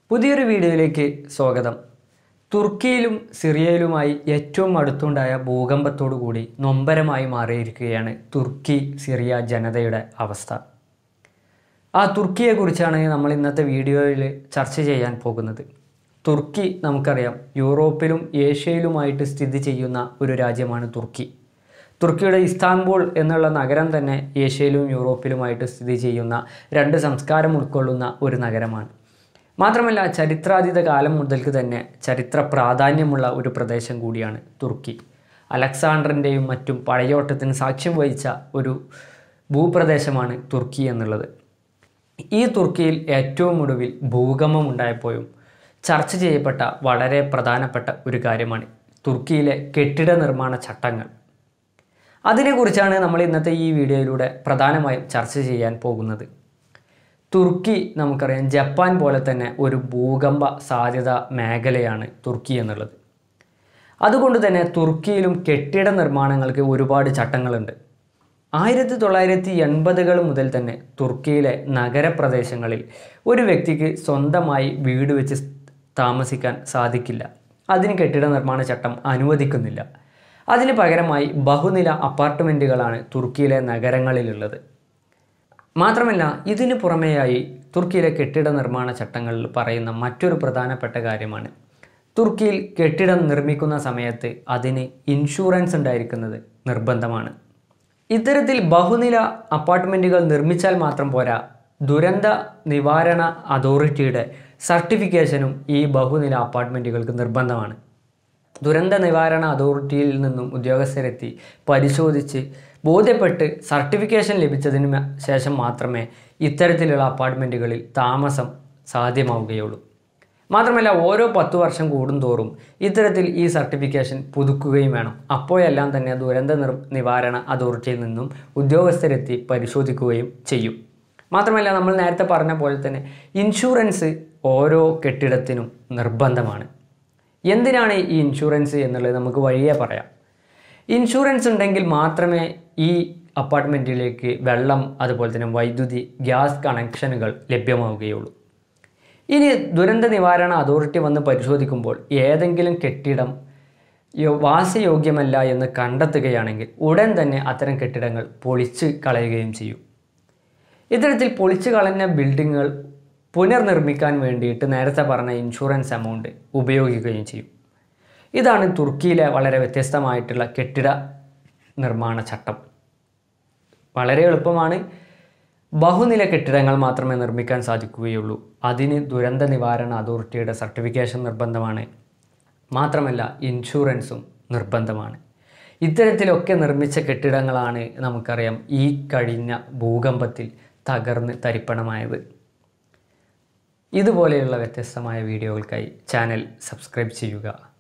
പുതിയൊരു വീഡിയോയിലേക്ക് സ്വാഗതം. തുർക്കിയിലും സിറിയയിലുമായി ഏറ്റവും അടുത്തുണ്ടായ ഭൂകമ്പത്തോടു കൂടി നൊമ്പരമായി മാറിയിരിക്കുകയാണ് തുർക്കി സിറിയ ജനതയുടെ അവസ്ഥ. ആ തുർക്കിയെക്കുറിച്ചാണ് നമ്മൾ ഇന്നത്തെ വീഡിയോയിൽ ചർച്ച ചെയ്യാൻ പോകുന്നത്. തുർക്കി നമുക്കറിയാം, യൂറോപ്പിലും ഏഷ്യയിലുമായിട്ട് സ്ഥിതി ചെയ്യുന്ന ഒരു രാജ്യമാണ് തുർക്കി. തുർക്കിയുടെ ഇസ്താംബൂൾ എന്നുള്ള നഗരം തന്നെ ഏഷ്യയിലും യൂറോപ്പിലുമായിട്ട് സ്ഥിതി ചെയ്യുന്ന രണ്ട് സംസ്കാരം ഉൾക്കൊള്ളുന്ന ഒരു നഗരമാണ്. മാത്രമല്ല, ചരിത്രാതീത കാലം മുതൽക്ക് തന്നെ ചരിത്ര പ്രാധാന്യമുള്ള ഒരു പ്രദേശം കൂടിയാണ് തുർക്കി. അലക്സാണ്ടറിൻ്റെയും മറ്റും പടയോട്ടത്തിന് സാക്ഷ്യം വഹിച്ച ഒരു ഭൂപ്രദേശമാണ് തുർക്കി എന്നുള്ളത്. ഈ തുർക്കിയിൽ ഏറ്റവും ഒടുവിൽ ഭൂകമ്പം ഉണ്ടായപ്പോഴും ചർച്ച ചെയ്യപ്പെട്ട വളരെ പ്രധാനപ്പെട്ട ഒരു കാര്യമാണ് തുർക്കിയിലെ കെട്ടിട നിർമ്മാണ ചട്ടങ്ങൾ. അതിനെക്കുറിച്ചാണ് നമ്മൾ ഇന്നത്തെ ഈ വീഡിയോയിലൂടെ പ്രധാനമായും ചർച്ച ചെയ്യാൻ പോകുന്നത്. തുർക്കി നമുക്കറിയാം, ജപ്പാൻ പോലെ തന്നെ ഒരു ഭൂകമ്പ സാധ്യത മേഖലയാണ് തുർക്കി എന്നുള്ളത്. അതുകൊണ്ട് തന്നെ തുർക്കിയിലും കെട്ടിട നിർമ്മാണങ്ങൾക്ക് ഒരുപാട് ചട്ടങ്ങളുണ്ട്. 1980-കൾ മുതൽ തന്നെ തുർക്കിയിലെ നഗരപ്രദേശങ്ങളിൽ ഒരു വ്യക്തിക്ക് സ്വന്തമായി വീട് വെച്ച് താമസിക്കാൻ സാധിക്കില്ല. അതിന് കെട്ടിട നിർമ്മാണ ചട്ടം അനുവദിക്കുന്നില്ല. അതിന് പകരമായി ബഹുനില അപ്പാർട്ട്മെൻറ്റുകളാണ് തുർക്കിയിലെ നഗരങ്ങളിലുള്ളത്. മാത്രമല്ല, ഇതിനു പുറമെയായി തുർക്കിയിലെ കെട്ടിട നിർമ്മാണ ചട്ടങ്ങളിൽ പറയുന്ന മറ്റൊരു പ്രധാനപ്പെട്ട കാര്യമാണ് തുർക്കിയിൽ കെട്ടിടം നിർമ്മിക്കുന്ന സമയത്ത് അതിന് ഇൻഷുറൻസ് ഉണ്ടായിരിക്കുന്നത് നിർബന്ധമാണ്. ഇത്തരത്തിൽ ബഹുനില അപ്പാർട്ട്മെൻറ്റുകൾ നിർമ്മിച്ചാൽ മാത്രം പോരാ, ദുരന്ത നിവാരണ അതോറിറ്റിയുടെ സർട്ടിഫിക്കേഷനും ഈ ബഹുനില അപ്പാർട്ട്മെൻറ്റുകൾക്ക് നിർബന്ധമാണ്. ദുരന്ത നിവാരണ അതോറിറ്റിയിൽ നിന്നും ഉദ്യോഗസ്ഥരെത്തി പരിശോധിച്ച് ബോധ്യപ്പെട്ട് സർട്ടിഫിക്കേഷൻ ലഭിച്ചതിന് ശേഷം മാത്രമേ ഇത്തരത്തിലുള്ള അപ്പാർട്ട്മെൻറ്റുകളിൽ താമസം സാധ്യമാവുകയുള്ളൂ. മാത്രമല്ല, ഓരോ 10 വർഷം കൂടുന്തോറും ഇത്തരത്തിൽ ഈ സർട്ടിഫിക്കേഷൻ പുതുക്കുകയും വേണം. അപ്പോഴെല്ലാം തന്നെ ദുരന്ത നിവാരണ അതോറിറ്റിയിൽ നിന്നും ഉദ്യോഗസ്ഥരെത്തി പരിശോധിക്കുകയും ചെയ്യും. മാത്രമല്ല, നമ്മൾ നേരത്തെ പറഞ്ഞ പോലെ തന്നെ ഇൻഷുറൻസ് ഓരോ കെട്ടിടത്തിനും നിർബന്ധമാണ്. എന്തിനാണ് ഈ ഇൻഷുറൻസ് എന്നുള്ളത് നമുക്ക് വഴിയേ പറയാം. ഇൻഷുറൻസ് ഉണ്ടെങ്കിൽ മാത്രമേ ഈ അപ്പാർട്ട്മെൻറ്റിലേക്ക് വെള്ളം, അതുപോലെ തന്നെ വൈദ്യുതി, ഗ്യാസ് കണക്ഷനുകൾ ലഭ്യമാവുകയുള്ളൂ. ഇനി ദുരന്ത നിവാരണ അതോറിറ്റി വന്ന് പരിശോധിക്കുമ്പോൾ ഏതെങ്കിലും കെട്ടിടം വാസയോഗ്യമല്ല എന്ന് കണ്ടെത്തുകയാണെങ്കിൽ ഉടൻ തന്നെ അത്തരം കെട്ടിടങ്ങൾ പൊളിച്ച് കളയുകയും ചെയ്യും. ഇത്തരത്തിൽ പൊളിച്ച് കളഞ്ഞ ബിൽഡിങ്ങുകൾ പുനർനിർമ്മിക്കാൻ വേണ്ടിയിട്ട് നേരത്തെ പറഞ്ഞ ഇൻഷുറൻസ് എമൗണ്ട് ഉപയോഗിക്കുകയും ചെയ്യും. ഇതാണ് തുർക്കിയിലെ വളരെ വ്യത്യസ്തമായിട്ടുള്ള കെട്ടിട നിർമ്മാണ ചട്ടം. വളരെ എളുപ്പമാണ്. ബഹുനില കെട്ടിടങ്ങൾ മാത്രമേ നിർമ്മിക്കാൻ സാധിക്കുകയുള്ളൂ. അതിന് ദുരന്ത നിവാരണ അതോറിറ്റിയുടെ സർട്ടിഫിക്കേഷൻ നിർബന്ധമാണ്. മാത്രമല്ല, ഇൻഷുറൻസും നിർബന്ധമാണ്. ഇത്തരത്തിലൊക്കെ നിർമ്മിച്ച കെട്ടിടങ്ങളാണ് നമുക്കറിയാം ഈ കഴിഞ്ഞ ഭൂകമ്പത്തിൽ തകർന്ന് തരിപ്പണമായത്. ഇതുപോലെയുള്ള വ്യത്യസ്തമായ വീഡിയോകൾക്കായി ചാനൽ സബ്സ്ക്രൈബ് ചെയ്യുക.